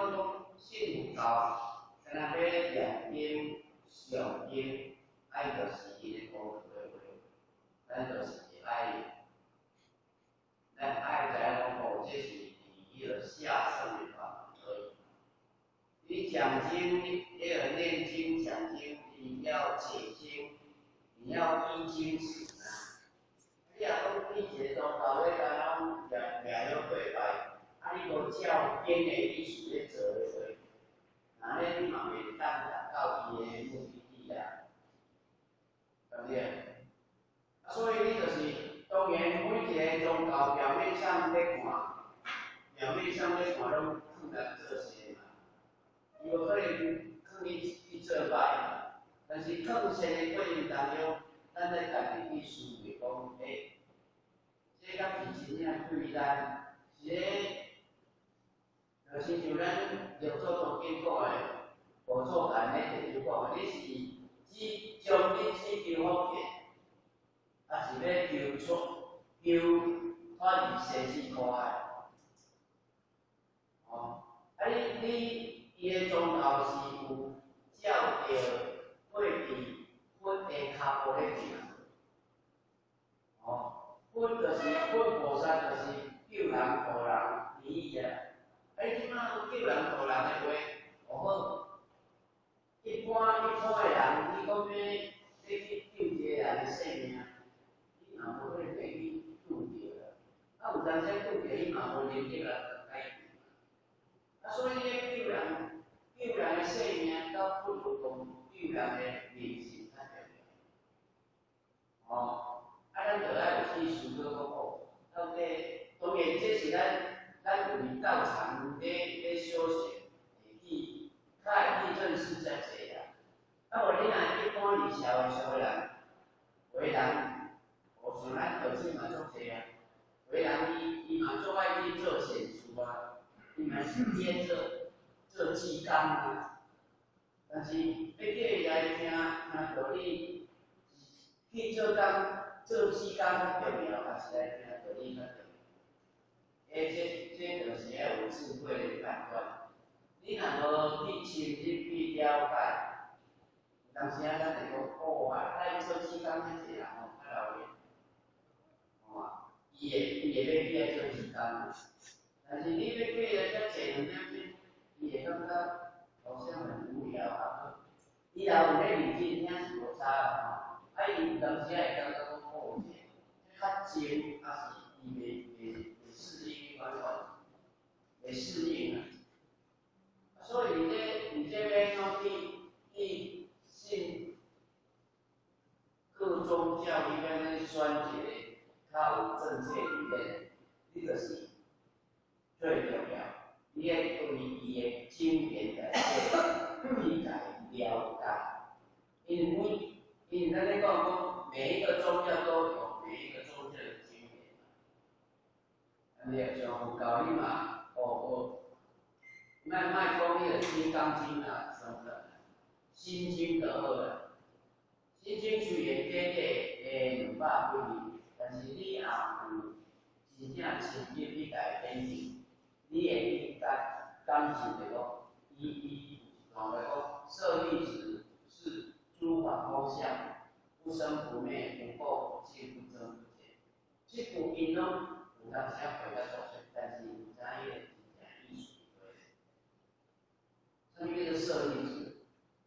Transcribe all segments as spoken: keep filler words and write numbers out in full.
讲讲幸福高，敢若要养经、上经，爱就是伊咧讲的话话，咱就是爱，咱爱知影讲哦，这是伊个下圣的法门而已。你讲经，也有念经讲经，你要解经，你要依经行啊。你若讲你一个宗教咧，敢若掠掠了过来，啊，你无照经的意思咧做咧话，那咧你嘛袂当达到伊的目的地啊，对不对？所以你就是当然每一个宗教表面上咧看，表面上咧看拢看咱做些嘛，伊无可能看你去做歹嘛，但是看善的过程当中，咱在家己去思维讲，诶。这甲是真正对咱一个，就亲像咱六祖宗经讲的，无错干的就是讲，你是只将你去求福建，还是要求出求发离生死苦海？哦，啊你你伊个宗教是有照着过去佛的脚步咧行，哦。佛就是佛菩萨，就是救人渡人利益啊！啊，即马有救人渡人的话，哦好，一般一般的人，你讲要你去救一个人的性命，你嘛无可能去救着啦。啊，有当时救着，你嘛无能力来改变。啊，所以咧救人救人的性命，甲佛有同救人的灵性较重要。哦。啊，咱就爱有去思考讲哦，到底当然这是咱咱有伫道场咧咧修行，会去较会去认识遮济啦。啊，无你若一般二社会上个人，为人，我像咱后生嘛足济啊，为人伊伊嘛足爱去做善事啊，伊嘛是接做做志工啊，但是要叫伊来听听道理，去做工。做志工较重要，还是来听道理较重要？诶，这这就是要有智慧的判断。你若无去深入去了解，有当时啊，咱会讲哦啊，咱做志工迄个人吼，较老练，吼啊，伊会伊会要去来做志工啊。但是你要叫伊来遮坐两点钟，伊会感觉好像很无聊啊。以后有咧认真听是无差啦吼，啊伊有当时啊会感觉讲。较精还是伊袂袂袂适应完全，袂适应啊。所以这你这边要去去信各宗教里面咧选一个较有正确理念，这个是最重要。你要对伊的经典的理解了解，因为因为咱咧讲讲每一个宗教都有。每一个宗教的经典，你也像佛教你嘛，哦哦，卖卖讲你的《金刚经》啊，什么的，《心经》就好啦，《心经》虽然短短诶两百几字，但是你也有真正深入去家研究，你会去感感受着讲，伊伊讲的讲，舍利子是诸法空相。不生不灭，不垢不净，不增不减。这句因拢有当时啊会较作祟，但是有知影伊真正意思对。什么叫做舍利子？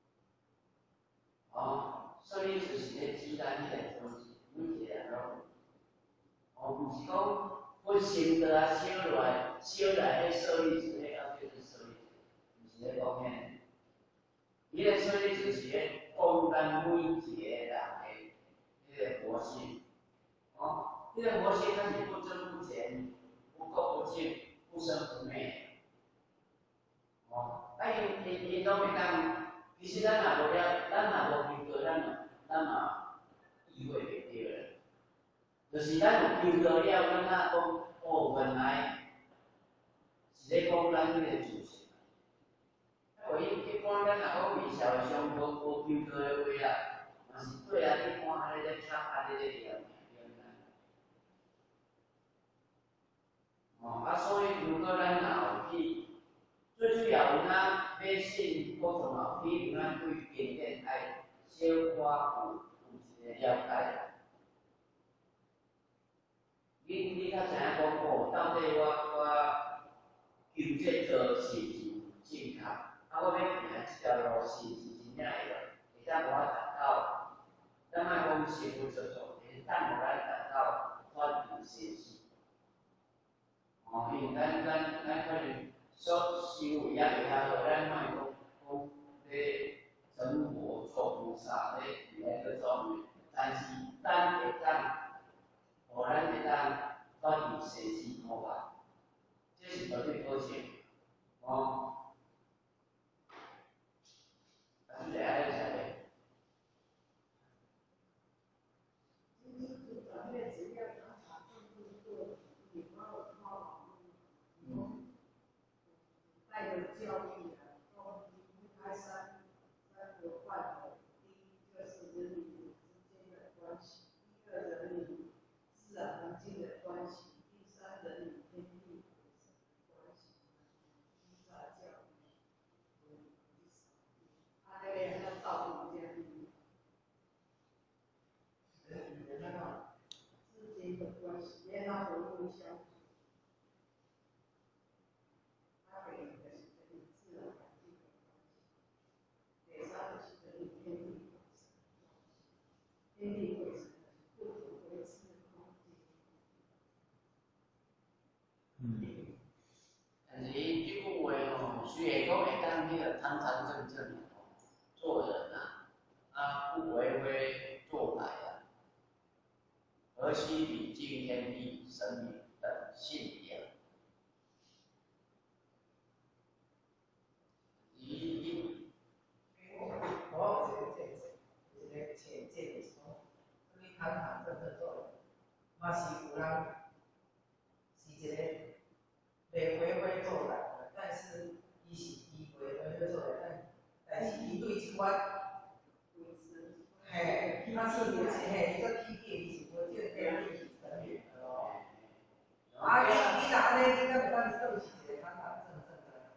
哦，舍利子是咧指咱迄个东西，每一个人拢，哦，毋是讲分心得啊，烧落来，烧来迄舍利子，迄叫做舍利子，毋是咧讲遐。伊个舍利子是咧讲咱每一个人。这个活性，哦，这个活性它是不增不减，不垢不净，不生不灭。哦，啊，因因因拢袂当，其实咱若无了，咱若无求道，咱咱嘛意会袂对咧。就是咱有求道了，咱哪讲哦，原来是咧讲咱迄个自信。啊，因一般咱若讲为社会上无无求道的话啦。嘛是对啊，你看安尼咧插安尼咧念念哦，啊，所以如果咱若有去，最主要有咱要信佛陀嘛，比如咱对经典爱小可有有一个了解。你你较知影讲哦，到底我我求这做是不是正确？啊，我要行这条路是不是真正会会当互我达到？咱莫讲成不做作，会当互咱达到反正实事。哦，因为咱咱咱可能所修为也袂遐好，咱莫讲讲咧成佛做菩萨咧咧各种的，但是咱会当。互咱会当反映实际看法，这是绝对可行。哦，啊，你来安尼想嘞？嗯。 带有教育的，都离不开三三个范畴。第一个是人与人之间的关系，第二人与自然环境的关系，第三人与天地的关系。依照教育，他那边要照顾家庭，人与人啊之间的关系，也要和睦相处。他给的是人与自然环境的关系，给他的是人与天地的关系，天地会成不可维持的空间。 嗯。但是这句话吼，虽然讲会当迄个堂堂正正的做人啊，啊不为非作歹啊，何须礼敬天地神明等信仰？伊伊， 我这这这这个浅见的说，你堂堂正正做人，嘛是有人是一个袂为非作歹的，但是伊是伊袂为非作歹，但但是伊对即款，嘿，他是有嘿，伊个批评伊是无见天地神明的咯。啊，你你若安尼，你敢会当算是一个堂堂正正的？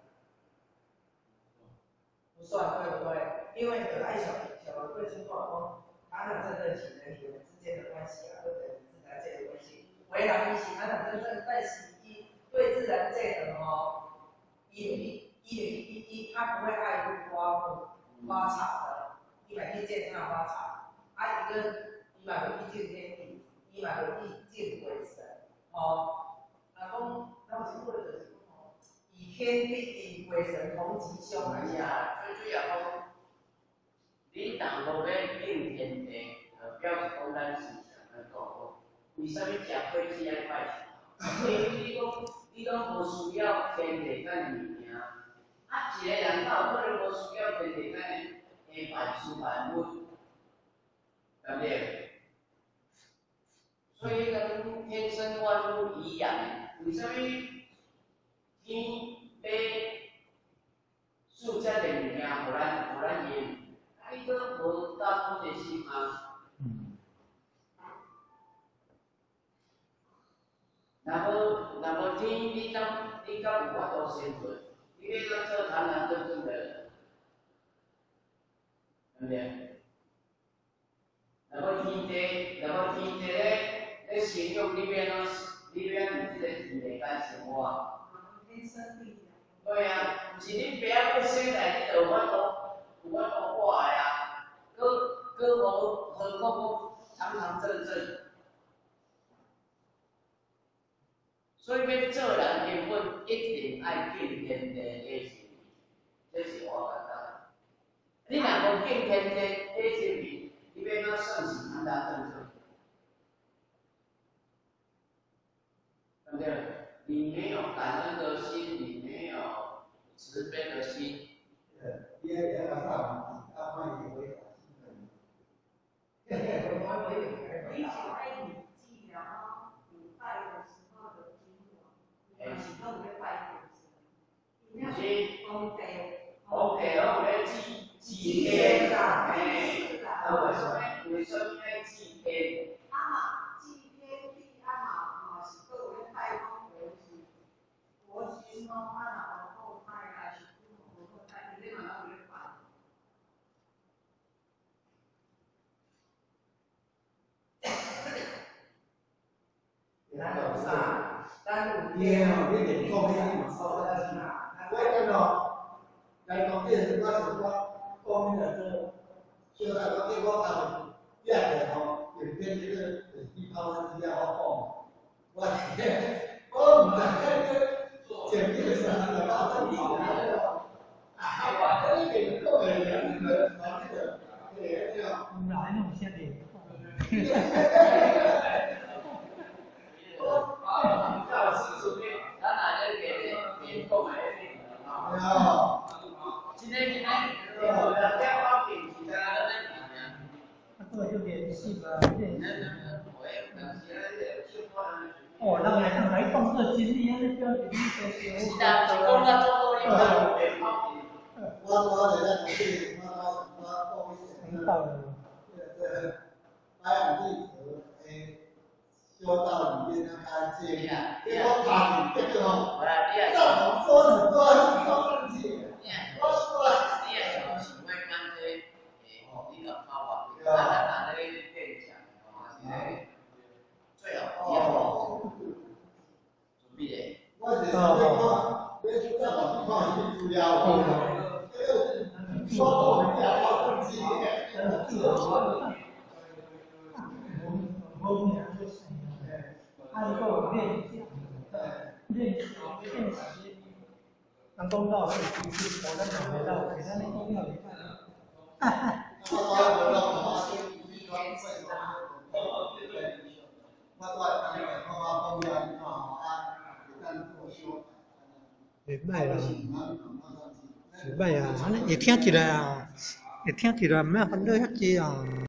不算，对不对？因为可爱小小的对经过讲，堂堂正正是人与人之间的关系啊，或者自然界的关系。为人伊是堂堂正正，但是伊对自然界的吼，伊伊伊伊伊他不会爱护花木花草的，伊嘛去践踏花草，啊，伊个伊嘛会去敬天地，伊嘛会去敬鬼神，吼，啊讲，咱有时或者是讲吼，以天地与鬼神同吉凶来哎呀，最主要讲，你当初要敬天地，就表示讲咱是上个做好。为什么食果子爱拜神？因为你讲你讲无需要天地甲物件，啊一个人哪有可能无需要天地甲下凡书凡物，对不对？所以讲天生万物一样，为什么天要塑遮个物件，互咱互咱用？啊，伊个无当负责心吗？若无若无天，你敢你敢有法度生存？你要当做堂堂正正的人，对不对？若无天地，若无天地咧咧形容你要怎，你要用一个天地来生活啊？ 天生地对啊，毋是恁爸仔要生来，你就有法度有法度活的啊，搁搁无何况讲堂堂正正。所以要做人根本一定爱敬天地的神明，这是我感觉。你若无敬天地的神明，你要哪算是堂堂正正？对不对？你没有感恩的心，你没有慈悲的心。 你也也要上，要换一个违法心的。 我我我有，以前爱礼记啊，古代的时候的经文，是都在拜鬼神。 是。 皇帝。 皇帝拢有咧祭祭天啦，嘿，啊为什么为什么爱祭天？ 啊嘛，祭天地啊嘛嘛是都有咧拜讲佛神，佛神咯啊若有后代啊是。 对哦，你点讲起嘛，我看到来讲电视，我是我讲那个小在我给我看第二个吼，影片这个一抛三之后讲，我我唔知这剪片是哪个搞的，啊，我这里给个人那个那个对对啊， 哪那种先给？ 教师出面，咱哪个给给购买的啊， 今天今天我的电话屏其他的那里面， 那这个就联系吧，联系。 我也不能现在这去换。 哦，那还是还放这经历，那标题都是。 是的，是讲到做多一个电话屏。 我我在那里，我我我我听到了。 这个白养地和诶。修道里面那干净，结果爬进这个哦，上头说很多，说上去，我说， 你也想想为干这诶，你个方法，咱咱拿那个变强哦，现在最好不要准备的。 我是想要讲，你在网上看资料，这个说我们要靠自己， 我们俩就是。按够练习，练习练习，能够到会出去，我的脑袋到，给他那功要一半。哈哈。 我我我我我我袂歹啦，袂歹啊，安尼会听起来啊，会听起来，毋免烦恼遐济啊。